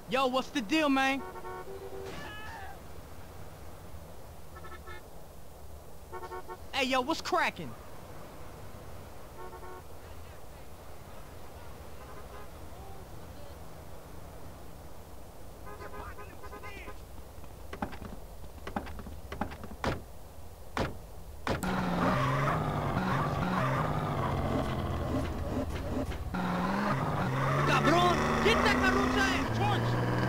Yo, what's the deal, man? Hey, yo, what's cracking? Cabrón, get that carroza en front!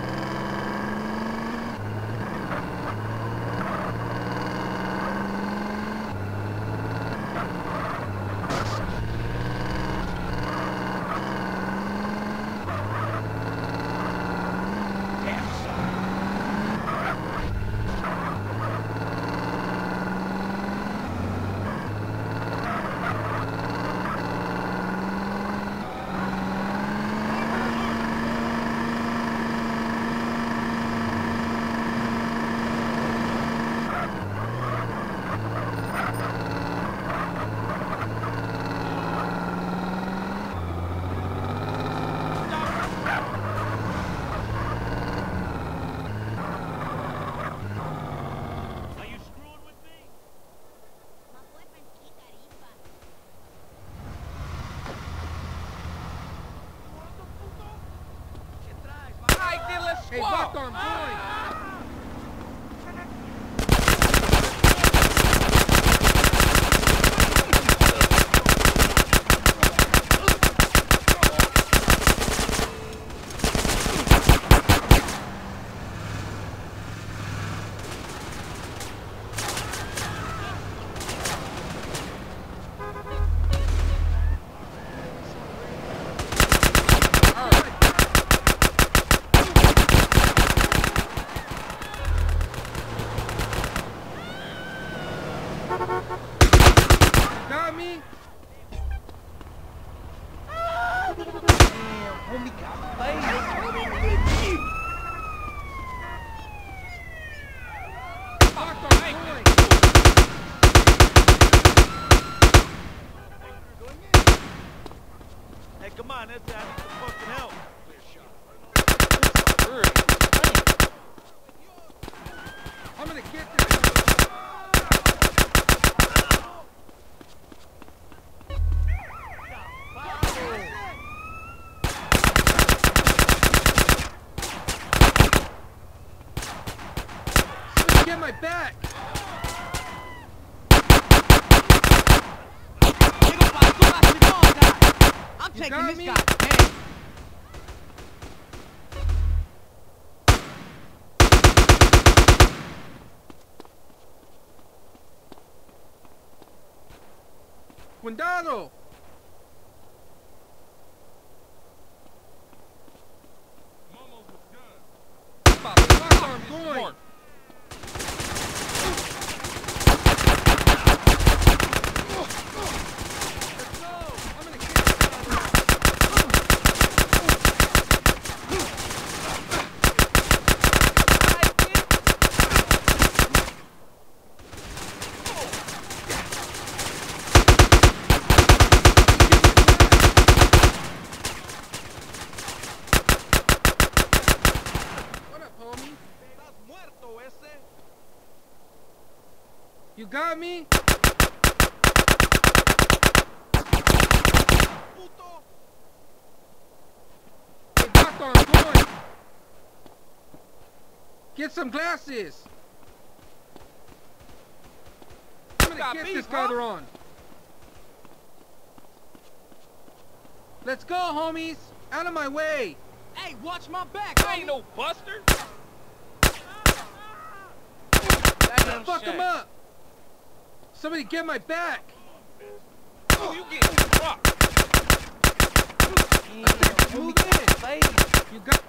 Hey, back on, boy! Got me? Damn, homie got played. Hey, come on, that's I need some fucking help. I'm gonna get this. Somebody get my back. I'm You taking got this me? guy. Hey. Cuidado. Back on, boy. You got me? Hey, back on, boy! Get some glasses! I'm gonna get this color on. Let's go, homies! Out of my way! Hey, watch my back. I ain't no buster. Fuck him up! Somebody get my back! Oh, you getting rocked. Move in. You got...